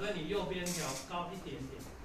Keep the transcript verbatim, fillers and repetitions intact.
所以你右边调高一点点。